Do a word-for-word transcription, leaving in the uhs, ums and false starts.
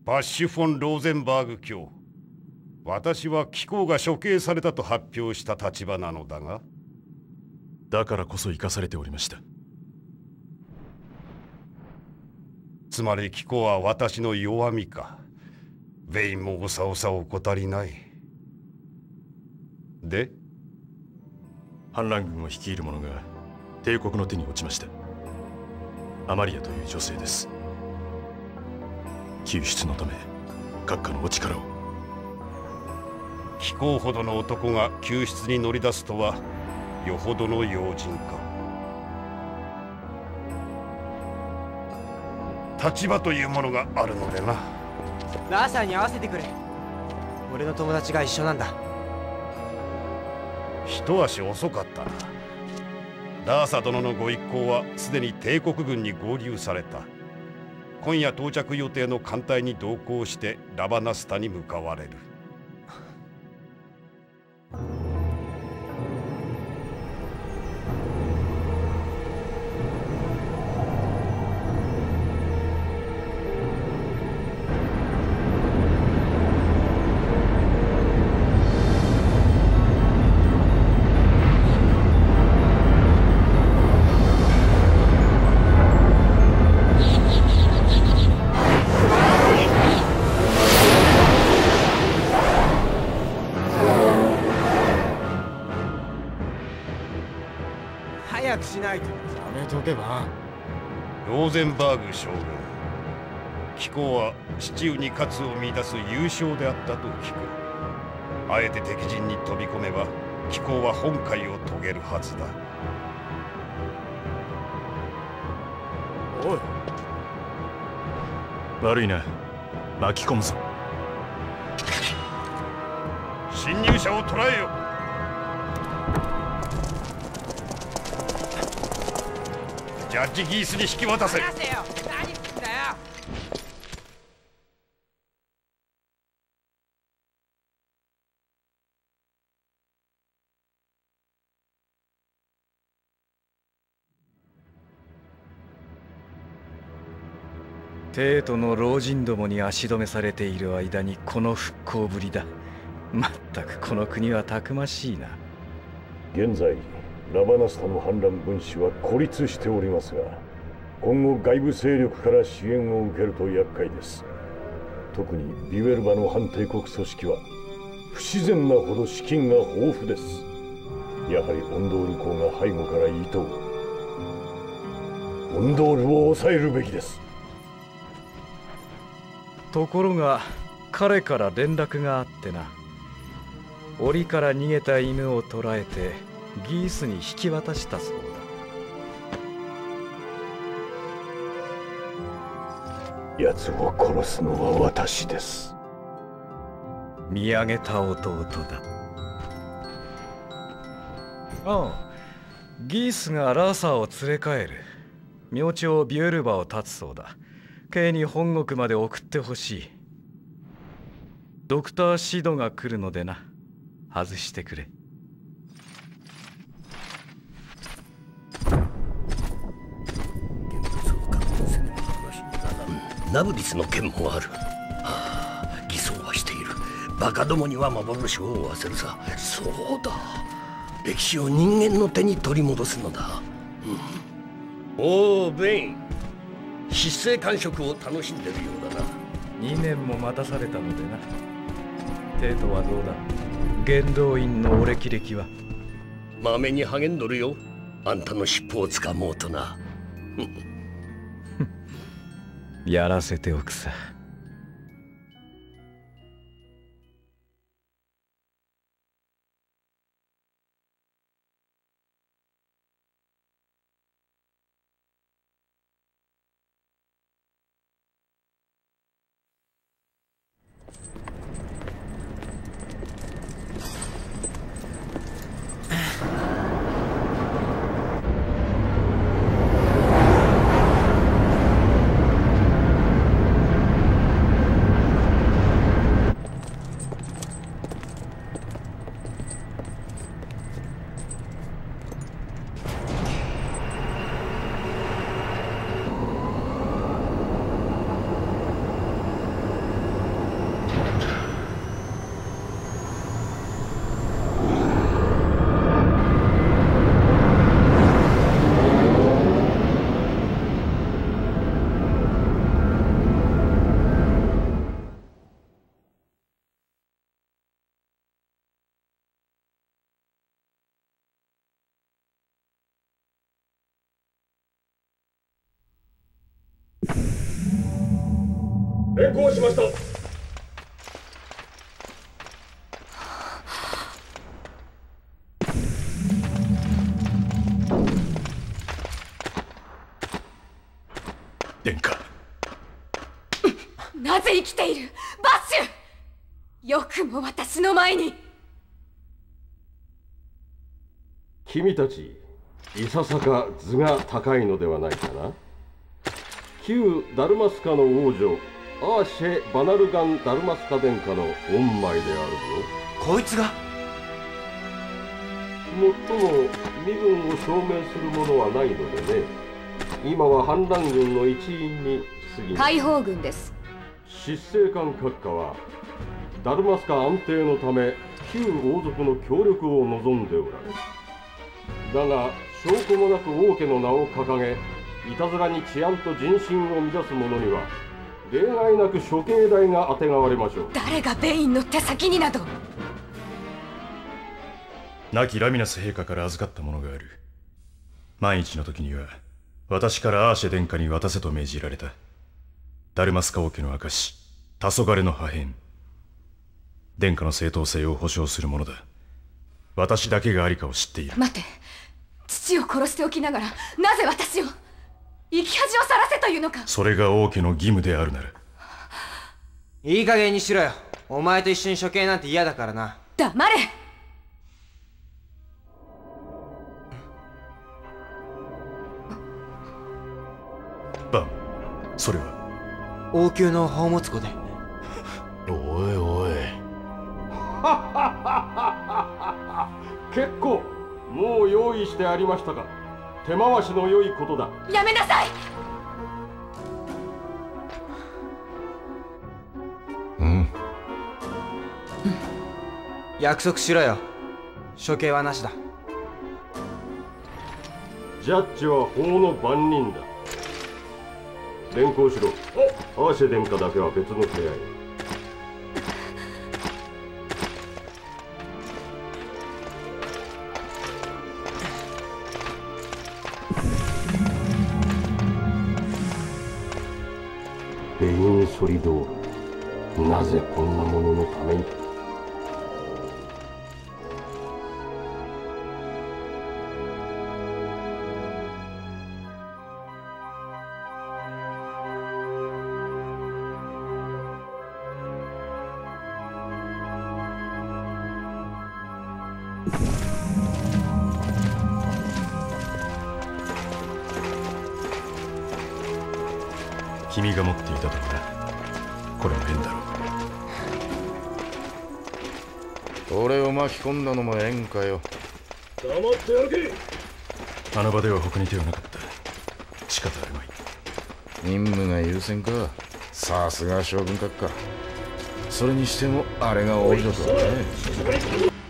バッシュ・フォン・ローゼンバーグ卿、私は貴公が処刑されたと発表した立場なのだが。 だからこそ生かされておりました。 つまり貴公は私の弱みか。ベインもおさおさ怠りない。で反乱軍を率いる者が帝国の手に落ちました。アマリアという女性です。救出のため閣下のお力を。 貴公ほどの男が救出に乗り出すとはよほどの用心か。立場というものがあるのでな。 ラーサーに会わせてくれ。俺の友達が一緒なんだ。 一足遅かったな。ラーサ殿のご一行はすでに帝国軍に合流された。今夜到着予定の艦隊に同行してラバナスタに向かわれる。 早くしないと。やめとけば。 ローゼンバーグ将軍、貴公は市中に勝を見出す優勝であったと聞く。あえて敵陣に飛び込めば貴公は本懐を遂げるはずだ。 おい、 悪いな、巻き込むぞ。 侵入者を捕らえよ。ジャッジギースに引き渡せ。 離せよ。何すんだよ。 帝都の老人どもに足止めされている間にこの復興ぶりだ。まったくこの国はたくましいな。 現在ラバナスタの反乱分子は孤立しておりますが、今後外部勢力から支援を受けると厄介です。特にビュエルバの反帝国組織は不自然なほど資金が豊富です。やはりオンドール公が背後から糸を。オンドールを抑えるべきです。 ところが彼から連絡があってな。檻から逃げた犬を捕らえてギースに引き渡したそうだ。奴を殺すのは私です。 見上げた弟だ。ああ、ギースがラーサーを連れ帰る。明朝ビュエルバを立つそうだ。Kに本国まで送ってほしい。ドクターシドが来るのでな。外してくれ。 ナブディスの剣もある。はあ、偽装はしている。バカどもには幻を負わせるさ。そうだ、歴史を人間の手に取り戻すのだ。うん、おお、ベイン、失勢感触を楽しんでるようだな。 にねんも待たされたのでな。帝都はどうだ、元老院のお歴々は。 まめに励んどるよ。あんたの尻尾をつかもうとな。 やらせておくさ。 連行しました。 殿下。 なぜ生きているバッシュ。よくも私の前に。 君たちいささか図が高いのではないかな。旧ダルマスカの王女アーシェ・バナルガン・ダルマスカ殿下の御前であるぞ。 こいつが。 もっとも身分を証明するものはないのでね。今は反乱軍の一員に過ぎない。 解放軍です。 執政官閣下はダルマスカ安定のため旧王族の協力を望んでおられる。だが証拠もなく王家の名を掲げ、いたずらに治安と人心を乱す者には例外なく処刑代があてがわれましょう。 誰がベインの手先になど。 亡きラミナス陛下から預かったものがある。万一の時には私からアーシェ殿下に渡せと命じられた。ダルマスカ王家の証、黄昏の破片。殿下の正当性を保証するものだ。私だけがありかを知っている。 待て、父を殺しておきながらなぜ私を、生き恥をさらせというのか。 それが王家の義務であるなら。 いい加減にしろよ。お前と一緒に処刑なんて嫌だからな。 黙れ。 バン、それは王宮の宝物庫で。 おいおい。 結構もう用意してありましたか。手回しの良いことだ。 やめなさい。 うん、 約束しろよ。処刑はなしだ。 ジャッジは法の番人だ。連行しろ。アーシェ殿下だけは別の部屋へ。ベインソリドール、なぜこんなもののために。 君が持っていたとはな。これも変だろう。 俺を巻き込んだのも縁かよ。 黙って歩け。 あの場では他に手はなかった。仕方あるまい。 任務が優先か。さすが将軍閣下。それにしてもあれが王女とはね。